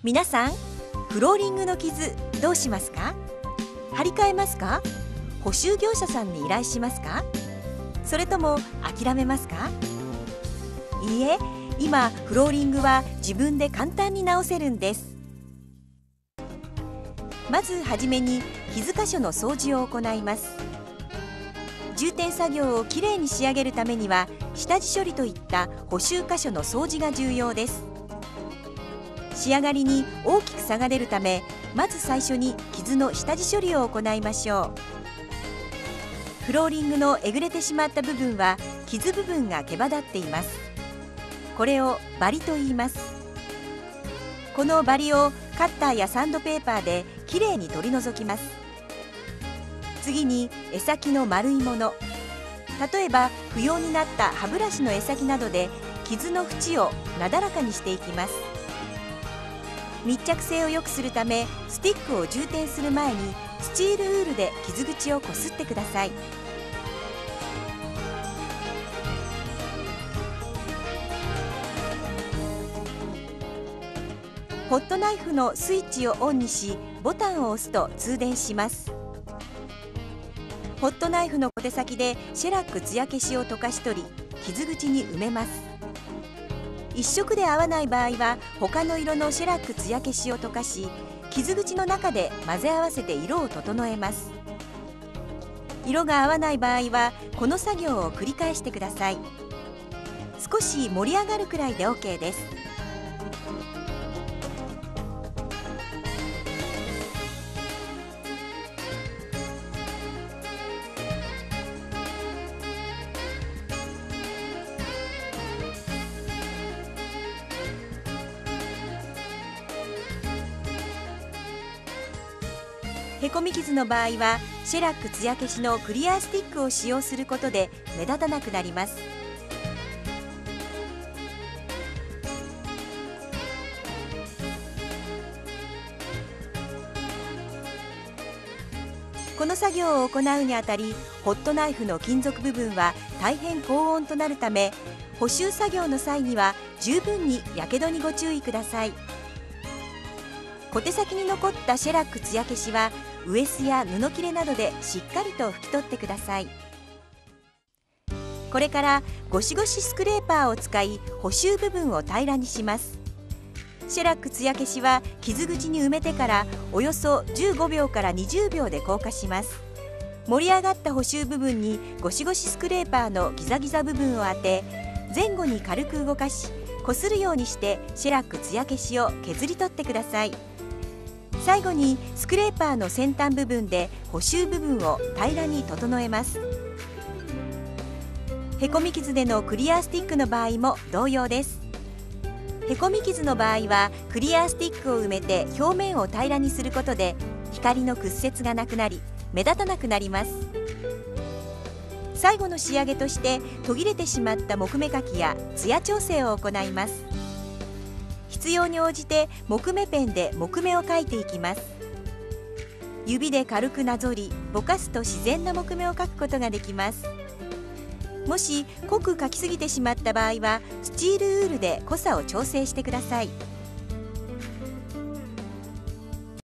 皆さん、フローリングの傷どうしますか？張り替えますか？補修業者さんに依頼しますか？それとも諦めますか？いいえ、今フローリングは自分で簡単に直せるんです。まずはじめに傷箇所の掃除を行います。重点作業をきれいに仕上げるためには、下地処理といった補修箇所の掃除が重要です。仕上がりに大きく差が出るため、まず最初に傷の下地処理を行いましょう。フローリングのえぐれてしまった部分は傷部分が毛羽立っています。これをバリと言います。このバリをカッターやサンドペーパーできれいに取り除きます。次に柄先の丸いもの、例えば不要になった歯ブラシの柄先などで傷の縁をなだらかにしていきます。密着性を良くするため、スティックを充填する前にスチールウールで傷口をこすってください。ホットナイフのスイッチをオンにし、ボタンを押すと通電します。ホットナイフの小手先でシェラック艶消しを溶かし取り、傷口に埋めます。一色で合わない場合は他の色のシェラック艶消しを溶かし、傷口の中で混ぜ合わせて色を整えます。色が合わない場合はこの作業を繰り返してください。少し盛り上がるくらいで OK です。へこみ傷の場合はシェラック艶消しのクリアスティックを使用することで目立たなくなります。この作業を行うにあたり、ホットナイフの金属部分は大変高温となるため、補修作業の際には十分にやけどにご注意ください。小手先に残ったシェラック艶消しはウエスや布切れなどでしっかりと拭き取ってください。これからゴシゴシスクレーパーを使い補修部分を平らにします。シェラック艶消しは傷口に埋めてからおよそ15秒から20秒で硬化します。盛り上がった補修部分にゴシゴシスクレーパーのギザギザ部分を当て、前後に軽く動かし、こするようにしてシェラック艶消しを削り取ってください。最後にスクレーパーの先端部分で補修部分を平らに整えます。へこみ傷でのクリアスティックの場合も同様です。へこみ傷の場合はクリアスティックを埋めて表面を平らにすることで光の屈折がなくなり目立たなくなります。最後の仕上げとして途切れてしまった木目描きや艶調整を行います。必要に応じて木目ペンで木目を描いていきます。指で軽くなぞりぼかすと自然な木目を描くことができます。もし濃く描きすぎてしまった場合はスチールウールで濃さを調整してください。